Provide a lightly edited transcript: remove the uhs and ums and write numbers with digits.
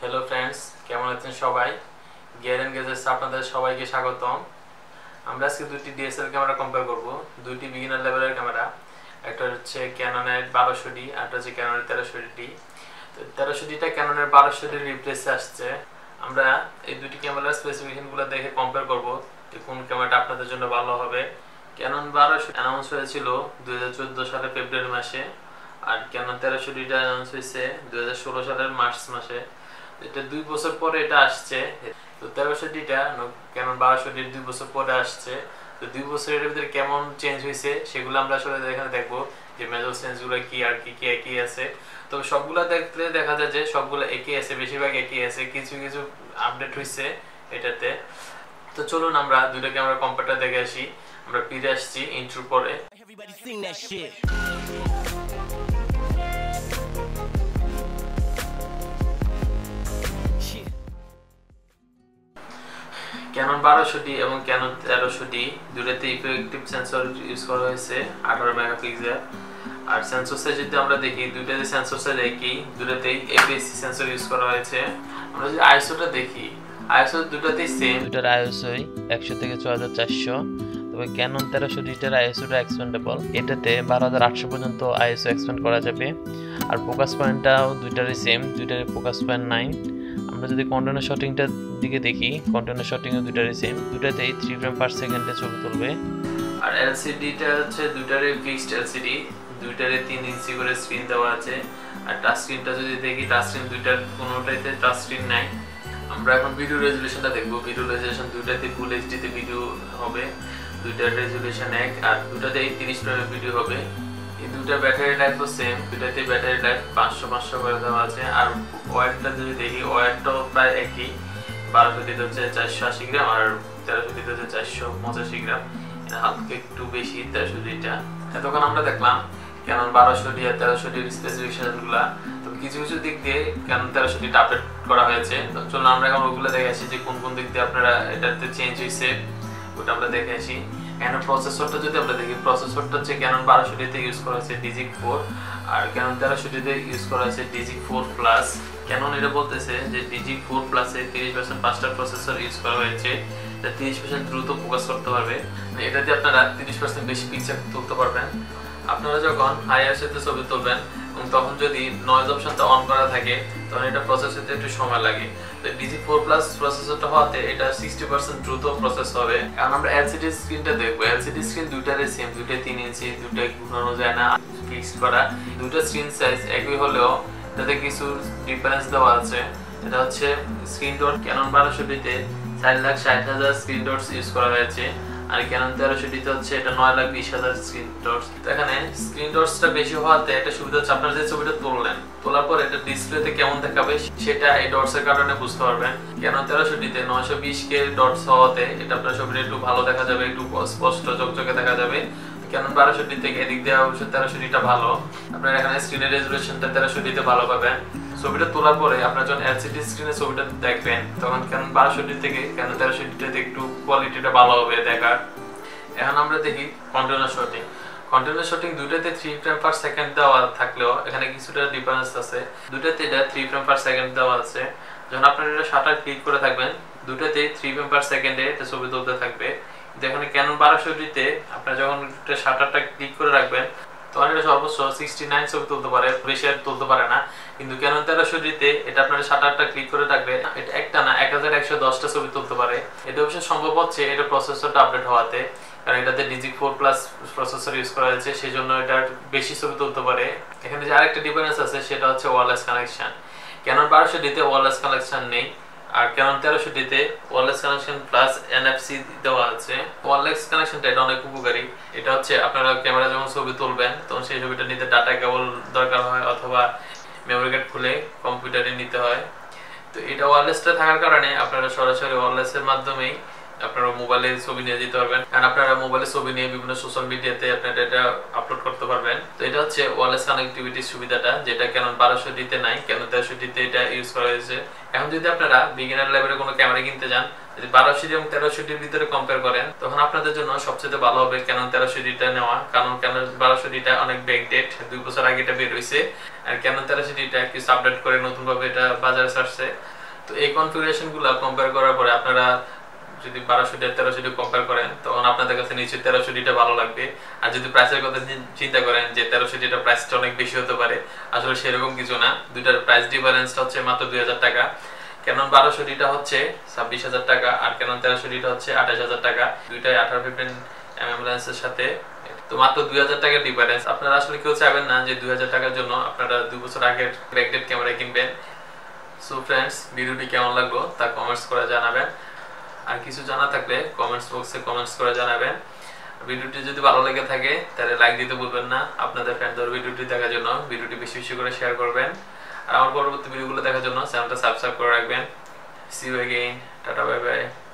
Hello friends, কেমন আছেন সবাই? গিয়ার এন্ড গ্যাজেটস আপনাদের সবাইকে স্বাগতম। আমরা আজকে দুটি ডিএসএলআর ক্যামেরা কম্পেয়ার করব, দুটি বিগিনার লেভেলের ক্যামেরা। একটা হচ্ছে ক্যাননের 1200D আর একটা হচ্ছে ক্যাননের 1300D। তো 1300Dটা ক্যাননের 1200D রিপ্লেসে আসছে। আমরা এই দুটি ক্যামেরার স্পেসিফিকেশনগুলো দেখে কম্পেয়ার করব যে কোন ক্যামেরাটা আপনাদের জন্য ভালো হবে। ক্যানন 1200 অ্যানাউন্স হয়েছিল 2014 সালের ফেব্রুয়ারি মাসে, আর ক্যানন 1300Dটা অ্যানাউন্স হয়েছে 2016 সালের মার্চ মাসে। এটা 2 বছর পরে এটা আসছে। তো 1300Dটা ক্যানন 1200D 2 বছর পরে আসছে। তো 2 বছরের ভিতরে কেমন চেঞ্জ হয়েছে সেগুলো আমরা আসলে এখানে দেখবো, যে মেজর চেঞ্জগুলো কি আর কি কি একই আছে। তো সবগুলো দেখলে দেখা যায় যে সবগুলো একই আছে, বেশিরভাগ একই আছে, কিছু কিছু আপডেট হয়েছে এটাতে। তো চলুন আমরা দুটো ক্যামেরা কম্পেয়ারটা দেখে আসি। আমরা ফিরে আসছি ইন্ট্রো পরে। ক্যানন 1200D এবং ক্যানন 1300D দুটোতে ইফেক্টিভ সেন্সর ইউজ করা হয়েছে 18 মেগাপিক্সেল। আর সেন্সর সাইজ যদি আমরা দেখি, দুটোতে সেন্সর সাইজ একই, দুটোতেই APS-C সেন্সর ইউজ করা হয়েছে। আমরা যদি আইএসওটা দেখি, আইএসও দুটোতেই সেম, দুটার আইএসওই 100 থেকে 6400। তবে ক্যানন 1300Dটার আইএসওটা এক্সপেন্ডেবল, এটাতে 12800 পর্যন্ত আইএসও এক্সপেন্ড করা যাবে। আর ফোকাস পয়েন্টটাও দুইটারই সেম, দুইটারই ফোকাস পয়েন্ট 9। আমরা যদি কন্টিনিউয়াস শটিংটার দিকে দেখি, কন্টিনিউয়াস শটিংও দুইটারই সেম, দুটাতেই 3 ফ্রেম পার সেকেন্ডে ছবি তুলবে। আর এলসিডিটা হচ্ছে দুইটারই ফিক্সড এলসিডি, দুইটারই 3 ইঞ্চি করে স্ক্রিন দেওয়া আছে। আর টাচ স্ক্রিনটা যদি দেখি, টাচ স্ক্রিন দুইটার কোনোটাইতে টাচ স্ক্রিন নাই। আমরা এখন ভিডিও রেজুলেশনটা দেখবো। ভিডিও রেজুলেশন দুইটাতে ফুল এইচডিতে ভিডিও হবে, দুইটার রেজুলেশন এক, আর দুটাতেই 30 ফ্রেমের ভিডিও হবে। এই দুটা ব্যাটারি লাইফও সেম, দুটাতে ব্যাটারি লাইফ 500 করে দেওয়া আছে। আর ওয়াটটা যদি দেখি, ওয়াটটাও প্রায় একই, 1200 হচ্ছে 480 গ্রাম আর 1300 হচ্ছে 485 গ্রাম। হালকা একটু বেশি 1300টা। এতক্ষণ আমরা দেখলাম ক্যানন 1200D আর 1300D স্পেসিফিকেশনগুলো। তো কিছু কিছু দিক দিয়ে ক্যানন 1300Dটা আপডেট করা হয়েছে। তো চলুন আমরা এখন ওগুলো দেখে আসি যে কোন কোন দিক দিয়ে আপনারা এটাতে চেঞ্জ হয়েছে, ওটা আমরা দেখে আসি। ক্যানন প্রসেসরটা যদি আমরা দেখি, প্রসেসরটা হচ্ছে ক্যানন 1200D তে ইউজ করা হয়েছে Digic 4, আর ক্যানন 1300D তে ইউজ করা হয়েছে Digic 4 প্লাস। ক্যানন এটা বলতেছে যে Digic 4 প্লাসে 30% ফাস্টার প্রসেসর ইউজ করা হয়েছে, এটা 30% দ্রুত ফোকাস করতে পারবে। এটাতে আপনারা 30% বেশি পিকচার তুলতে পারবেন। আপনারা যখন হাই আইএসওতে ছবি তুলবেন এবং তখন যদি নয়েজ অপশনটা অন করা থাকে, তখন এটা প্রসেস হতে একটু সময় লাগে। তো Digic 4 প্লাস প্রসেসরটা হওয়াতে এটা 60% দ্রুত প্রসেস হবে। কারণ আমরা এলসিডি স্ক্রিনটা দেখবো, এলসিডি স্ক্রিন দুইটারে সেম, দুইটাই 3 ইঞ্চি, দুইটাই ঘুরানো যায় না, ফিক্সড করা। দুইটা স্ক্রিন সাইজ একই হলেও এটাতে কিছু ডিফারেন্স দেওয়া আছে। এটা হচ্ছে স্ক্রিন ডট ক্যানন 1200D-তে 4,60,000 স্ক্রিন ডটস ইউজ করা হয়েছে, আর ক্যানন 1300D-তে হচ্ছে এটা 9,20,000 স্ক্রিন ডটস। এখানে স্ক্রিন ডটসটা বেশি হওয়াতে একটা সুবিধা হচ্ছে, আপনারা যে ছবিটা তুললেন, তোলার পর এটা ডিসপ্লেতে কেমন দেখাবে সেটা এই ডটসের কারণে বুঝতে পারবেন। ক্যানন 1300D-তে 920K ডটস হওয়াতে এটা আপনার ছবিটা একটু ভালো দেখা যাবে, একটু স্পষ্ট চকচকে দেখা যাবে। ক্যানন 1200D থেকে এদিক দিয়ে অবশ্য 1300Dটা ভালো। আপনারা এখানে স্ক্রিনের রেজুলেশনটা 1300D-তে ভালো পাবেন। ছবিটা তোলার পরে আপনারা যখন এলসিডি স্ক্রিনে ছবিটা দেখবেন, তখন ক্যানন 1200D থেকে ক্যানন 1300D-তে একটু কোয়ালিটিটা ভালো হবে দেখার। এখন আমরা দেখি কন্টিনিউয়াস শটিং। কন্টিনিউয়াস শটিং দুইটাতে 3 ফ্রেম পার সেকেন্ড দেওয়া থাকলেও এখানে কিছুটা ডিফারেন্স আছে। দুইটাতে এটা 3 ফ্রেম পার সেকেন্ড দেওয়া আছে। যখন আপনারা এটা শাটার ক্লিক করে থাকবেন, দুইটাতে 3 ফ্রেম পার সেকেন্ডে এটা ছবি তুলতে থাকবে। যেখানে ক্যানন 1200D-তে আপনারা যখন এটা শাটারটা ক্লিক করে রাখবেন, তখন এটা সর্বোচ্চ 69 ছবি তুলতে পারে, বেশি আর তুলতে পারে না। কিন্তু ক্যানন 1300D-তে এটা আপনার শাটারটা ক্লিক করে রাখবে, এটা একটা না 1110টা ছবি তুলতে পারে। এটা অবশ্য সম্ভব হচ্ছে এটা প্রসেসরটা আপডেট হওয়াতে, কারণ এটাতে Digic 4 প্লাস প্রসেসর ইউজ করা হয়েছে, সেই জন্য এটা বেশি ছবি তুলতে পারে। এখানে যে আরেকটা ডিফারেন্স আছে সেটা হচ্ছে ওয়্যারলেস কানেকশন। ক্যানন 1200D-তে ওয়্যারলেস কানেকশন নেই, আর ক্যানন 1300D-তে ওয়্যারলেস কানেকশন প্লাস NFC দেওয়া আছে। ওয়্যারলেস কানেকশনটা এটা অনেক উপকারী। এটা হচ্ছে আপনারা ক্যামেরা যখন ছবি তুলবেন, তখন সেই ছবিটা নিতে ডাটা কেবল দরকার হয়, অথবা মেমরি কার্ড খুলে কম্পিউটারে নিতে হয়। তো এটা ওয়্যারলেসটা থাকার কারণে আপনারা সরাসরি ওয়্যারলেসের মাধ্যমেই আপনারা মোবাইলে ছবি নিয়ে যেতে পারবেন, কারণ আপনারা মোবাইলে ছবি নিয়ে বিভিন্ন সোশ্যাল মিডিয়াতে আপনারা এটা আপলোড করতে পারবেন। তো এটা হচ্ছে ওয়্যারলেস কানেক্টিভিটির সুবিধাটা, যেটা ক্যানন 1200D-তে নাই, ক্যানন 1300D-তে এটা ইউজ করা হয়েছে। এখন যদি আপনারা বিগিনার লেভেলে কোনো ক্যামেরা কিনতে যান, যদি 1200D এবং 1300Dর ভিতরে কম্পেয়ার করেন, তখন আপনাদের জন্য সবচেয়ে ভালো হবে ক্যানন 1300D-টা নেওয়া। কারণ ক্যানন 1200D-টা অনেক ব্যাকডেট, 2 বছর আগে এটা বের হয়েছে। আর ক্যানন 1300D-টা কিছু আপডেট করে নতুনভাবে এটা বাজারে ছাড়ছে। তো এই কনফিগারেশনগুলো কম্পেয়ার করার পরে আপনারা যদি 1200 আর 1300 কম্পেয়ার করেন তখন আপনাদের কাছে নিশ্চয়ই 1300 ভালো লাগবে। আর যদি প্রাইসের কথা চিন্তা করেন যে 1300 প্রাইসটা অনেক বেশি হতে পারে, আসলে সেরকম কিছু না। দুইটার প্রাইস ডিফারেন্সটা হচ্ছে মাত্র 2000 টাকা। ক্যানন 1200 হচ্ছে 26000 টাকা আর ক্যানন 1300 হচ্ছে 28000 টাকা। দুইটাই 18-15mm লেন্সের সাথে, তো মাত্র 2000 টাকার ডিফারেন্স। আপনারা আসলে কেউ চাইবেন না যে 2000 টাকার জন্য আপনারা 2 বছর আগের ব্যাকডেট ক্যামেরা কিনবেন। সো ফ্রেন্ডস, ভিডিওটি কেমন লাগলো তা কমেন্টস করে জানাবেন। আর কিছু জানা থাকলে কমেন্টস বক্সে কমেন্টস করে জানাবেন। ভিডিওটি যদি ভালো লেগে থাকে তাহলে লাইক দিতে ভুলবেন না। আপনাদের ফ্রেন্ডদের ভিডিওটি দেখার জন্য ভিডিওটি বেশি বেশি করে শেয়ার করবেন। আর আমার পরবর্তী ভিডিওগুলো দেখার জন্য চ্যানেলটা সাবস্ক্রাইব করে রাখবেন। See you again, tata, bye by.